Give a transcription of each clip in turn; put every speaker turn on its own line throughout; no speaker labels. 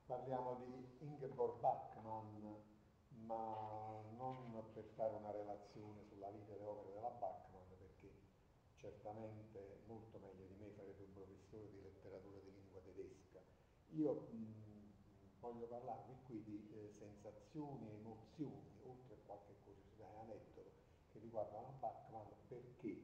Parliamo di Ingeborg Bachmann, ma non per fare una relazione sulla vita e le opere della Bachmann, perché certamente molto meglio di me farebbe un professore di letteratura di lingua tedesca. Io voglio parlarvi qui di sensazioni e emozioni, oltre a qualche curiosità e aneddoto che riguardano la Bachmann, perché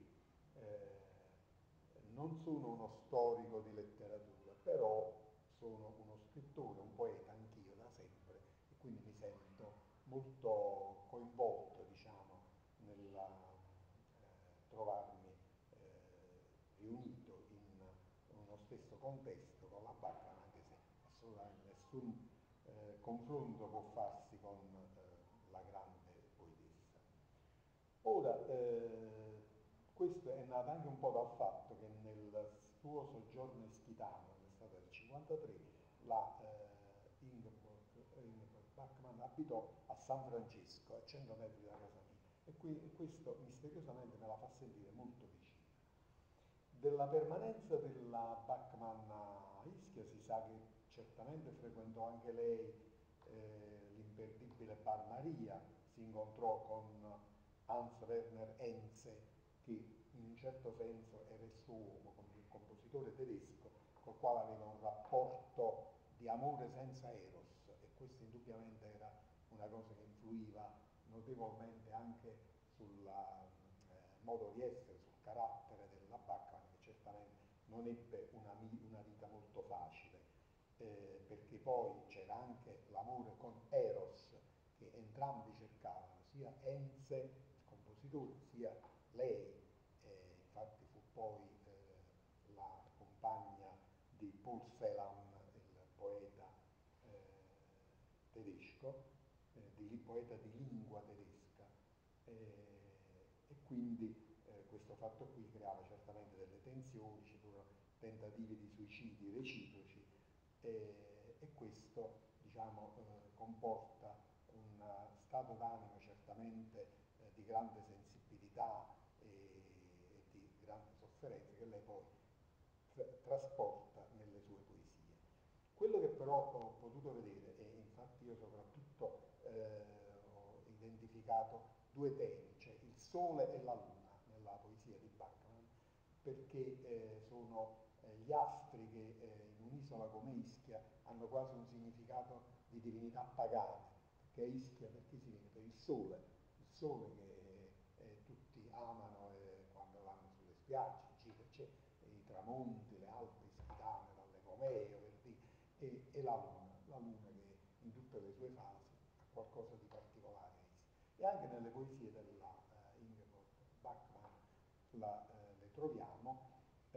non sono uno storico di letteratura, però sono uno scrittore, un poeta anch'io da sempre e quindi mi sento molto coinvolto, diciamo, nel trovarmi riunito in uno stesso contesto con la Bachmann, anche se assolutamente nessun confronto può farsi con la grande poetessa. Ora, questo è nato anche un po' dal fatto che nel suo soggiorno ischitano, nell'estate del 53, la Ingeborg Bachmann abitò a San Francesco, a 100 metri da casa mia, e questo misteriosamente me la fa sentire molto vicina. Della permanenza della Bachmann a Ischia si sa che certamente frequentò anche lei l'imperdibile Bar Maria, si incontrò con Hans Werner Henze, che in un certo senso era il suo uomo, un compositore tedesco col quale aveva un rapporto di amore senza eros, e questo indubbiamente era una cosa che influiva notevolmente anche sul modo di essere, sul carattere della Bachmann, che certamente non ebbe una vita molto facile, perché poi c'era anche l'amore con Eros, che entrambi cercavano, sia Enze, il compositore, sia lei, infatti fu poi la compagna di Paul Celan, il poeta tedesco, poeta di lingua tedesca, e quindi questo fatto qui creava certamente delle tensioni, ci furono tentativi di suicidi reciproci, e questo, diciamo, comporta un stato d'animo certamente di grande sensibilità e di grande sofferenza, che lei poi trasporta nelle sue poesie. Quello che però ho potuto vedere, e infatti io soprattutto ho identificato due temi, cioè il sole e la luna nella poesia di Bachmann, perché sono gli astri che in un'isola come Ischia hanno quasi un significato di divinità pagane, perché Ischia perché significa il sole che tutti amano quando vanno sulle spiagge, c'è i tramonti, le Alpi ischitane, dalle Comeo, e la luna che in tutte le sue fasi ha qualcosa di particolare a Ischia. E anche nelle poesie della Ingeborg Bachmann le troviamo,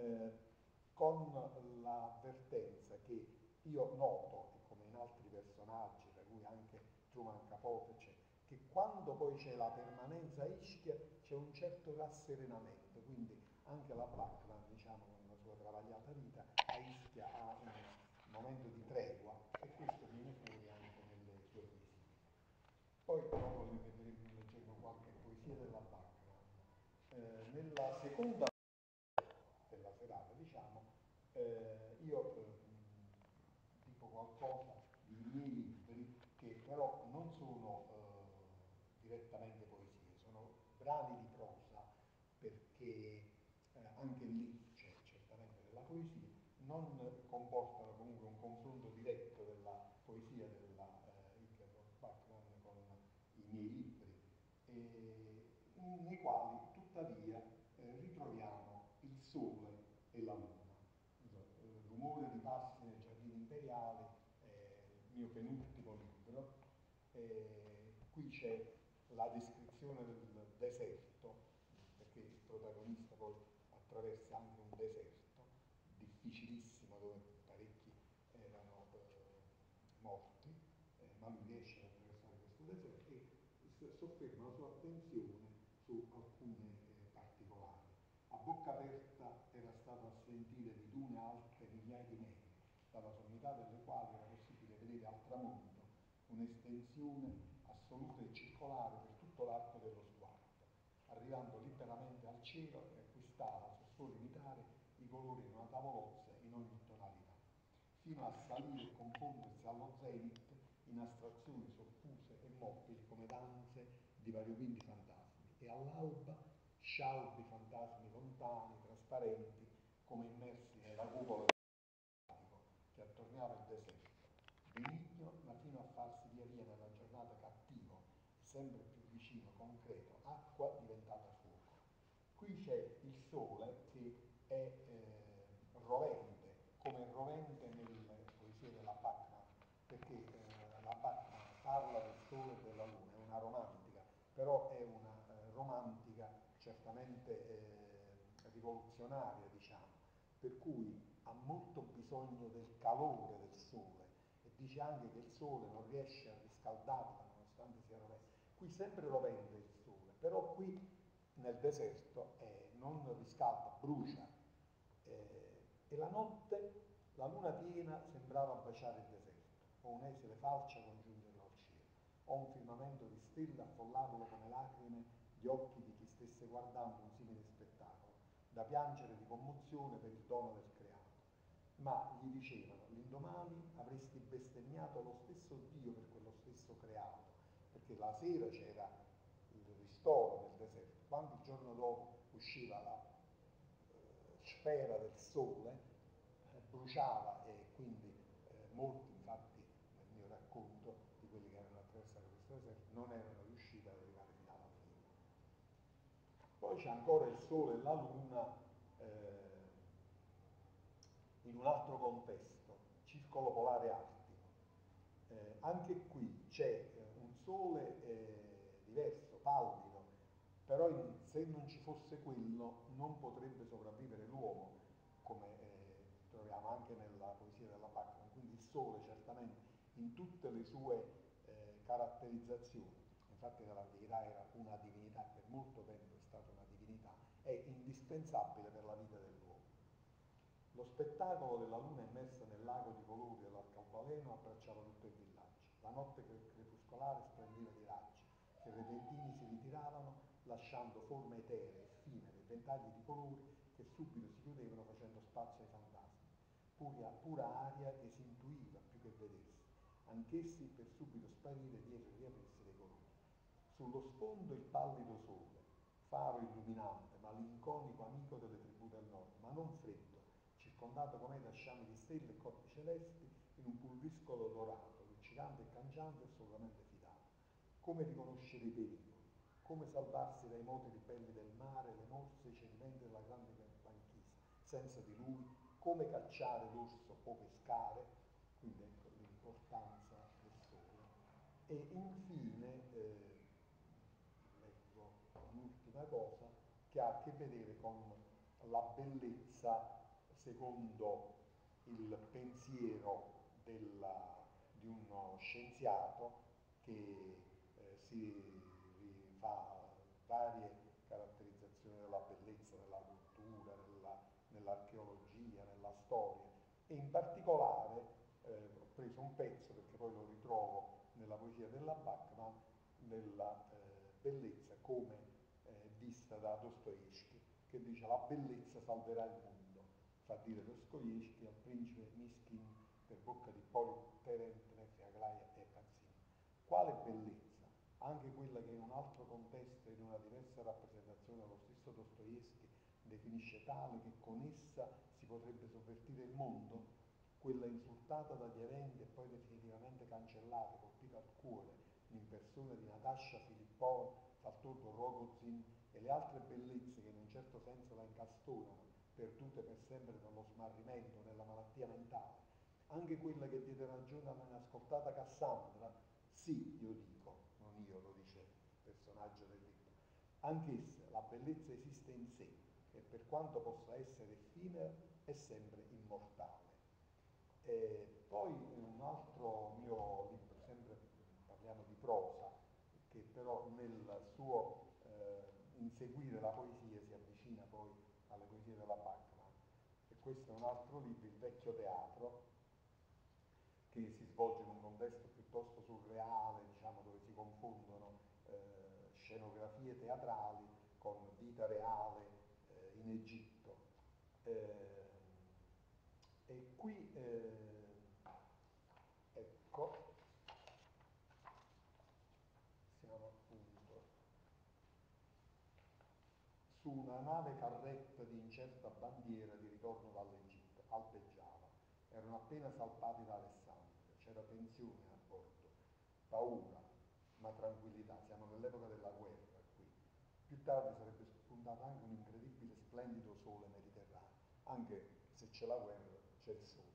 con l'avvertenza che io noto, e come in altri personaggi, tra cui anche Truman Capote, che quando poi c'è la permanenza a Ischia c'è un certo rasserenamento, quindi anche la Bachmann, diciamo, con la sua travagliata vita, a Ischia ha un momento di tregua, e questo viene fuori anche nelle sue poesie. Poi dopo ne vedremo, leggeremo qualche poesia della Bachmann. Nella seconda della serata, diciamo, io dico qualcosa di miei libri che però non sono direttamente poesie, sono brani di prosa, perché anche lì c'è certamente della poesia, non comportano comunque un confronto diretto della poesia della Ingeborg Bachmann con i miei libri, nei quali tuttavia ritroviamo il sole e la luna. Rumore di passi nei giardini imperiali, il mio penultimo libro. Qui c'è la descrizione del deserto, perché il protagonista poi attraversa anche un deserto difficilissimo dove parecchi erano morti, ma lui riesce ad attraversare questo deserto e sofferma la sua attenzione su alcune particolari. A bocca aperta era stato a sentire di dune alte migliaia di metri, dalla sommità delle quali era possibile vedere al tramonto un'estensione assoluta e circolare per tutto l'arco dello sguardo, arrivando liberamente al cielo e acquistava, se suo limitare, i colori di una tavolozza in ogni tonalità, fino a salire e confondersi allo zenit in astrazioni soffuse e mobili come danze di variopinti fantasmi, e all'alba scialbi fantasmi lontani, trasparenti, come immersi nella cupola che attorniava il deserto, benigno ma fino a farsi via via nella giornata cattivo, sempre più vicino, concreto, acqua diventata fuoco. Qui c'è il sole che è rovente, come rovente nelle poesie della Bachmann, perché la Bachmann parla del sole e della luna, è una romantica, però è una romantica certamente rivoluzionaria, diciamo, per cui ha molto bisogno del calore del sole, e dice anche che il sole non riesce a riscaldarla nonostante sia rovente. Qui sempre rovente il sole, però qui nel deserto non riscalda, brucia, e la notte la luna piena sembrava baciare il deserto, o un'esile falcia congiungerlo al cielo, o un firmamento di stelle affollarlo come lacrime gli occhi di chi stesse guardando un simile spettacolo, da piangere di commozione per il dono del creato. Ma gli dicevano, l'indomani avresti bestemmiato lo stesso Dio per quello stesso creato, perché la sera c'era il ristoro nel deserto, quando il giorno dopo usciva la sfera del sole, bruciava, e quindi molti, infatti nel mio racconto di quelli che erano attraversati questo deserto, non erano riusciti ad arrivare fino alla fine. Poi c'è ancora il sole e la luna in un altro contesto, circolo polare artico. Anche qui c'è un sole diverso, pallido, però se non ci fosse quello non potrebbe sopravvivere l'uomo, come troviamo anche nella poesia della Bachmann. Quindi il sole certamente in tutte le sue caratterizzazioni, infatti nell'antichità era una divinità, per molto tempo è stata una divinità, è indispensabile per la vita dell'uomo. Lo spettacolo della luna immersa nel lago di colori dell'arcobaleno abbracciava tutto il villaggio. La notte crepuscolare splendiva di raggi che repentini si ritiravano lasciando forme eteree, effimere, ventagli di colori che subito si chiudevano facendo spazio ai fantasmi. Pura aria che si intuiva più che vedersi, anch'essi per subito sparire dietro i riaprirsi dei colori. Sullo sfondo il pallido sole, faro illuminante, malinconico amico delle tribù del nord, ma non freddo, circondato com'è da sciami di stelle e corpi celesti in un pulviscolo dorato, luccicante e cangiante e assolutamente fidato. Come riconoscere i pericoli, come salvarsi dai moti ribelli del mare, le morse, i cedimenti della grande banchisa, senza di lui, come cacciare l'orso o pescare, quindi ecco l'importanza del sole. E infine leggo un'ultima cosa che ha a che vedere con la bellezza secondo il pensiero di uno scienziato che si fa varie caratterizzazioni della bellezza, della cultura, nell'archeologia, nella storia, e in particolare ho preso un pezzo perché poi lo ritrovo nella poesia della Bachmann, nella bellezza come vista da Dostoevsky, che dice la bellezza salverà il mondo, fa dire Dostoevsky al principe Miskin per bocca di Polit Terentnev, Aglaia e Pazzini. Quale bellezza? Anche quella che in un altro contesto, in una diversa rappresentazione dello stesso Dostoevsky, definisce tale che con essa si potrebbe sovvertire il mondo, quella insultata dagli eventi e poi definitivamente cancellata, colpita al cuore in persona di Natasha Filippova, Faltordo Rogozin e le altre bellezze che in un certo senso la incastonano, perdute per sempre nello smarrimento, nella malattia mentale. Anche quella che diede ragione all'inascoltata Cassandra, sì, io dico, non io, lo dice il personaggio del libro, anch'essa, la bellezza esiste in sé e per quanto possa essere effimera è sempre immortale. E poi un altro mio libro, sempre parliamo di prosa, che però nel suo inseguire la poesia si avvicina poi alle poesie della Bachmann. E questo è un altro libro, Il vecchio teatro, che si svolge in un contesto piuttosto surreale, diciamo, dove si confondono scenografie teatrali con vita reale in Egitto. E qui carretta di incerta bandiera di ritorno dall'Egitto alpeggiava. Erano appena salpati da Alessandria, c'era tensione a bordo, paura, ma tranquillità. Siamo nell'epoca della guerra qui. Più tardi sarebbe spuntato anche un incredibile, splendido sole mediterraneo, anche se c'è la guerra, c'è il sole.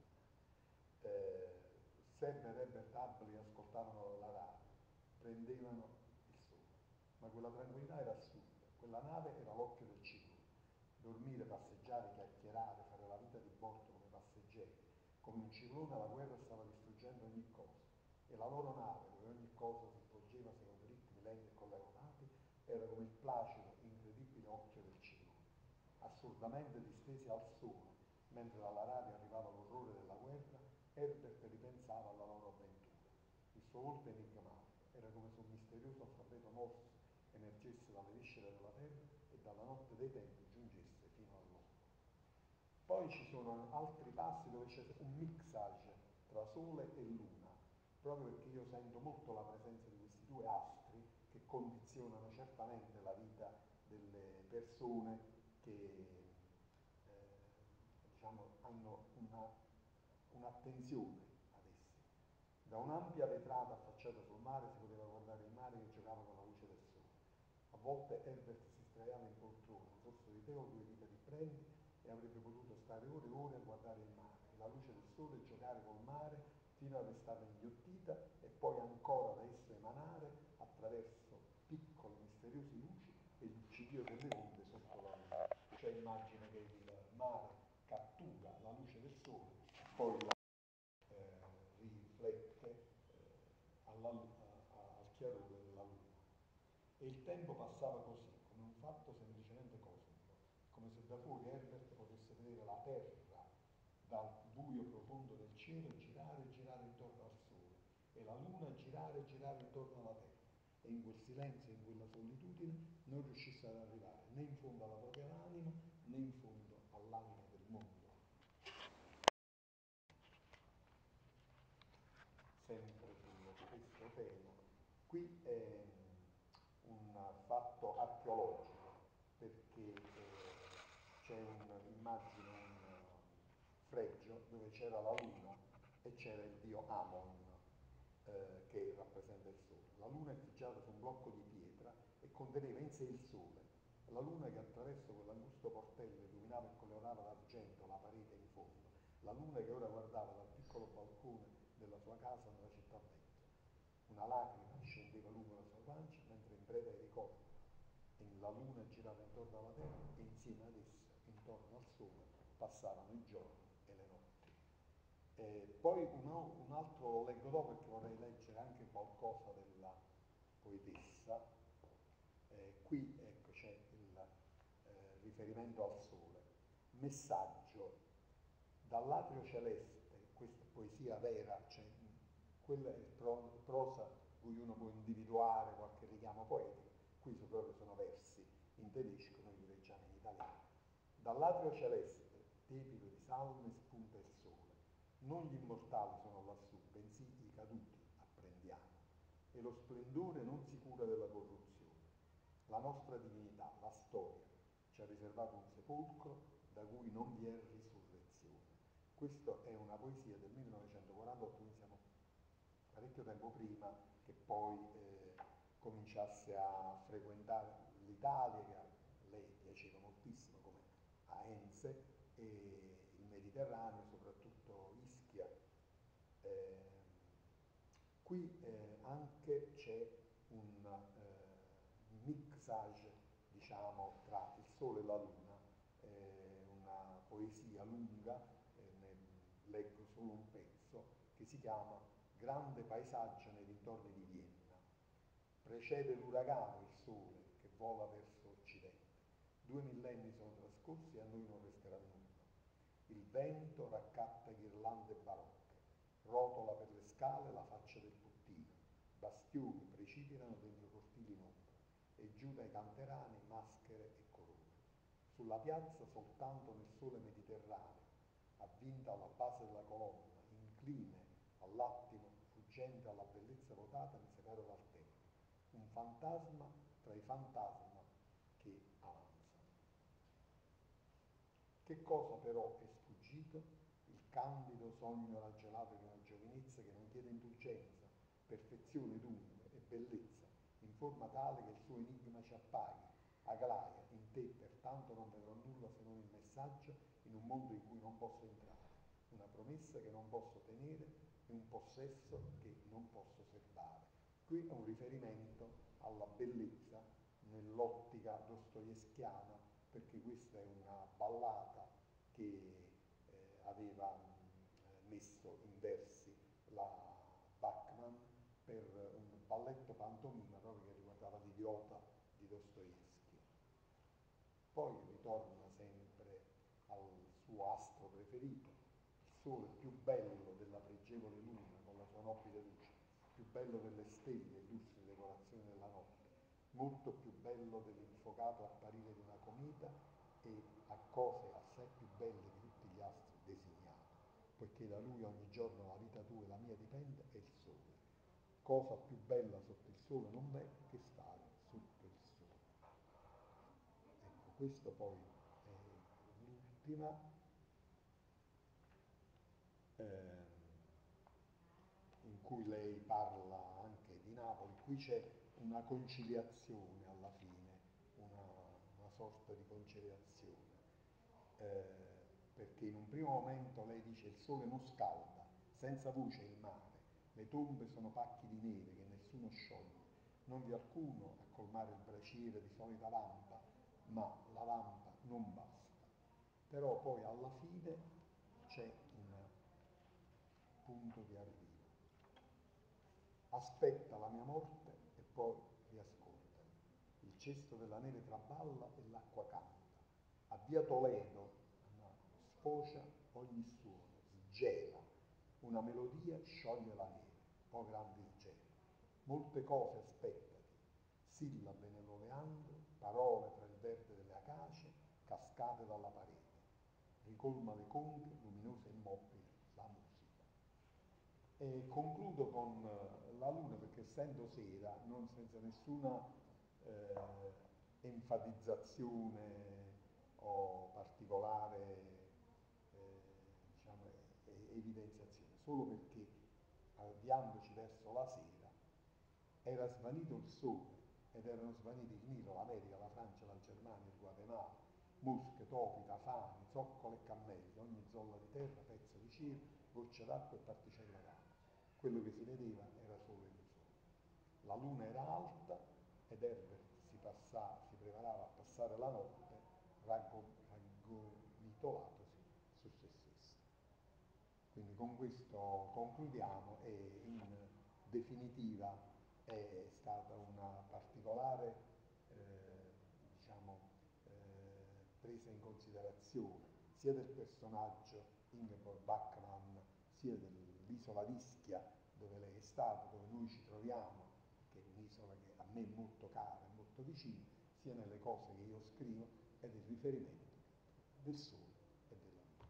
Seb e Robert Hubbard ascoltavano la radio, prendevano il sole, ma quella tranquillità era assurda. Quella nave era l'occhio del ciclone. Dormire, passeggiare, chiacchierare, fare la vita di bordo come passeggeri. Come un ciclone la guerra stava distruggendo ogni cosa e la loro nave, dove ogni cosa si svolgeva secondo ritmi lenti e collaudati, era come il placido, incredibile occhio del ciclone, assurdamente distesi al sole, mentre dalla radio arrivava l'orrore della guerra. Herbert ripensava alla loro avventura. Il suo volto enigmatico era come se un misterioso alfabeto morse emergesse dalle viscere della terra e dalla notte dei tempi giungesse fino all'uomo. Poi ci sono altri passi dove c'è un mixage tra Sole e Luna, proprio perché io sento molto la presenza di questi due astri che condizionano certamente la vita delle persone che diciamo, hanno un'attenzione ad essi. Da un'ampia vetrata affacciata sul mare si poteva guardare il mare che giocava con la luce del sole. A volte Herbert si sdraiava in poltrona, un sorso di tè o due dita di brandy e avrebbe potuto stare ore e ore a guardare il mare e la luce del sole giocare col mare fino a restare inghiottita e poi ancora da esso emanare attraverso piccole misteriose luci e il ciglio delle onde sotto la luna. Cioè immagina che il mare cattura la luce del sole, poi la riflette al chiarore della luna. E il tempo passava così, come un fatto semplicemente cosmico, come se da fuori Herbert potesse vedere la Terra dal buio profondo del cielo girare e girare intorno al Sole e la Luna girare e girare intorno alla Terra. E in quel silenzio, in quella solitudine, non riuscisse ad arrivare né in fondo alla propria anima né in fondo all'anima del mondo. Sempre sullo stesso tema, qui è un fatto archeologico perché c'è un'immagine, un fregio dove c'era la luna e c'era il dio Amon che rappresenta il sole. La luna è figgiata su un blocco di pietra e conteneva in sé il sole. La luna che attraverso quell'angusto portello illuminava e colorava d'argento la parete in fondo. La luna che ora guardava dal piccolo balcone della sua casa nella città vecchia. Una lacrima scendeva lungo la sua guancia mentre in breve ricordo e la luna girava intorno alla terra e insieme ad essa, intorno al sole, passavano i giorni e le notti. Poi un altro lo leggo dopo perché vorrei leggere anche qualcosa della poetessa. Qui ecco, c'è il riferimento al sole. Messaggio dall'atrio celeste, questa è poesia vera, cioè, quella è prosa cui uno può individuare qualche richiamo poetico, qui proprio sono versi in tedesco, noi li leggiamo in italiano. Dall'atrio celeste, tepido di salme, spunta il sole. Non gli immortali sono lassù, bensì i caduti apprendiamo. E lo splendore non si cura della corruzione. La nostra divinità, la storia, ci ha riservato un sepolcro da cui non vi è risurrezione. Questa è una poesia del 1948, quindi siamo parecchio tempo prima che poi cominciasse a frequentare l'Italia, che a lei piaceva moltissimo, come a Enze, e il Mediterraneo, soprattutto Ischia. Qui anche c'è un mixage, diciamo, tra il sole e la luna, una poesia lunga, ne leggo solo un pezzo, che si chiama Grande paesaggio nei dintorni di Vienna. Precede l'uragano il sole che vola verso occidente. 2 millenni sono trascorsi e a noi non resterà nulla. Il vento raccatta ghirlande barocche, rotola per le scale la faccia del puttino, bastioni precipitano dentro cortili in ombra e giù dai canterani maschere e corone. Sulla piazza soltanto nel sole mediterraneo, avvinta alla base della colonna, incline all'attimo, fuggente alla bellezza votata, mi separo dal tempo. Un fantasma tra i fantasma che avanzano. Che cosa però è sfuggito? Il candido sogno raggelato di una giovinezza che non chiede indulgenza, perfezione dunque e bellezza, in forma tale che il suo enigma ci appaghi. Aglaia, in te pertanto non vedrò nulla se non il messaggio in un mondo in cui non posso entrare, una promessa che non posso tenere e un possesso che non posso serbare. Qui è un riferimento alla bellezza nell'ottica dostoevskiana, perché questa è una ballata che aveva messo in versi la Bachmann per un balletto pantomima proprio che riguardava l'idiota di Dostoevskij. Poi ritorna sempre al suo astro preferito, il sole più bello della pregevole luna con la sua nobile luce, più bello delle stelle e illustri decorazioni della notte, molto più bello dell'infocato apparire di una cometa e a cose assai più belle di tutti gli astri designato, poiché da lui ogni giorno la vita tua e la mia dipende, è il sole. Cosa più bella sotto il sole non v'è che stare sotto il sole. Ecco, questo poi è l'ultima. In cui lei parla anche di Napoli. Qui c'è una conciliazione alla fine, una sorta di conciliazione, perché in un primo momento lei dice il sole non scalda, senza voce il mare, le tombe sono pacchi di neve che nessuno scioglie, non vi è alcuno a colmare il braciere di solita lampa, ma la lampa non basta. Però poi alla fine c'è un punto di arrivo. Aspetta la mia morte e poi riascoltami. Il cesto della neve traballa e l'acqua canta. A via Toledo sfocia ogni suono, sgela. Una melodia scioglie la neve, o grande sgelo. Molte cose aspettati, sillabe nell'oleandro, parole tra il verde delle acacie, cascate dalla parete. Ricolma le conche, luminose e immobili, la musica. E concludo con la luna perché essendo sera, non senza nessuna enfatizzazione o particolare diciamo, evidenziazione, solo perché avviandoci verso la sera era svanito il sole ed erano svaniti il Nilo, l'America, la Francia, la Germania, il Guatemala, mosche, topi, tafani, zoccole e cammelli, ogni zolla di terra, pezzo di cielo, goccia d'acqua e particella d'acqua. Quello che si vedeva era solo il sole. La luna era alta ed Herbert si preparava a passare la notte raggomitolatosi su se stesso. Quindi con questo concludiamo e in definitiva è stata una particolare presa in considerazione sia del personaggio Ingeborg Bachmann sia dell'isola di Ischia dove lei è stata, dove noi ci troviamo, che è un'isola che a me è molto cara e molto vicina, sia nelle cose che io scrivo e del riferimento del sole e della luna.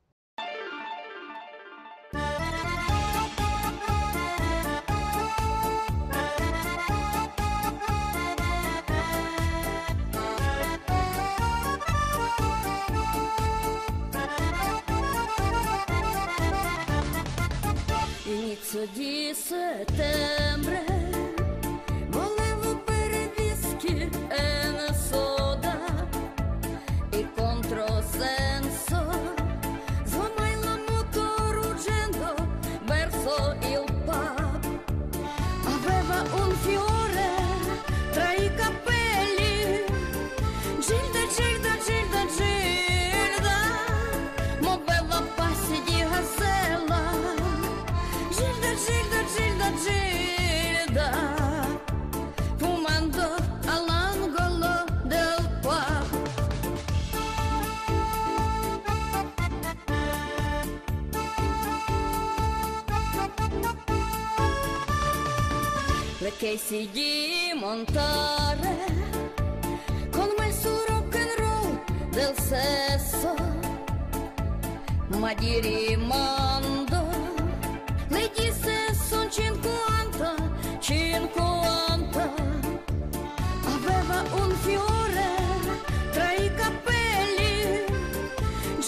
Inizio di settembre volevo bere whisky e una soda e controsenso suonai la moto ruggendo verso il pub. Aveva un fiore tra i capelli, Gilda, Gilda, Gilda, Gilda, muoveva passi di gazella. Gilda, Gilda, Gilda, fumando all'angolo del pub. Le Casey di montare con me su rock and roll del sesso, ma di rimando lei disse son 50, 50. Aveva un fiore tra i capelli,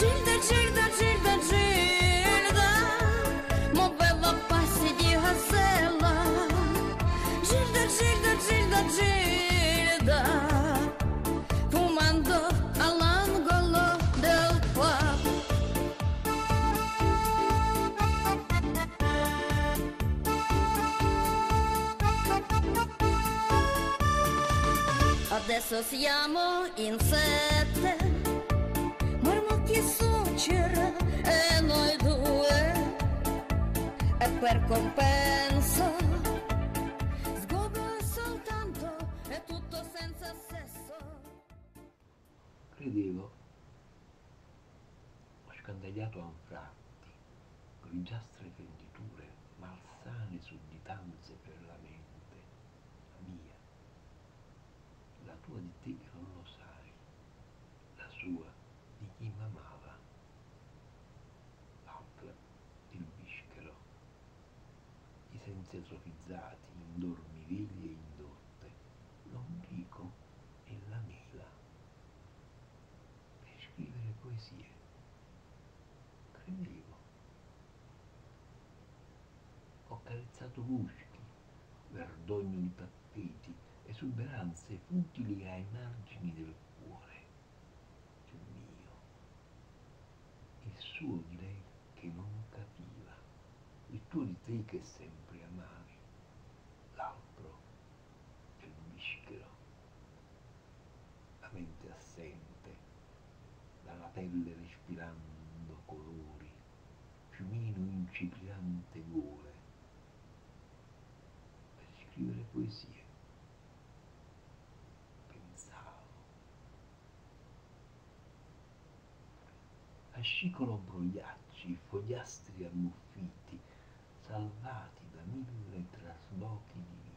adesso siamo in 7, marmotti e suocera e noi due, e per compenso sgogo soltanto e tutto senza sesso.
Credevo, ho scandagliato anfratti, grigiastre fenditure, malsane sudditanze per la mente, la mia, la tua di te che non lo sai, la sua di chi m'amava, l'altra il bischero, i sensi atrofizzati, in dormiveglie indotte, l'ombrico e la mela, per scrivere poesie. Credevo. Ho carezzato muschi, verdogno di tappeti, esuberanze futili ai margini del cuore, il mio, il suo di lei che non capiva, il tuo di te che sempre amavi, l'altro del bischero, la mente assente, dalla pelle respirando colori, fiumino incipitante gole, per scrivere poesie. Pensavo. Fascicolo brogliacci, fogliastri ammuffiti, salvati da 1000 traslochi di vita.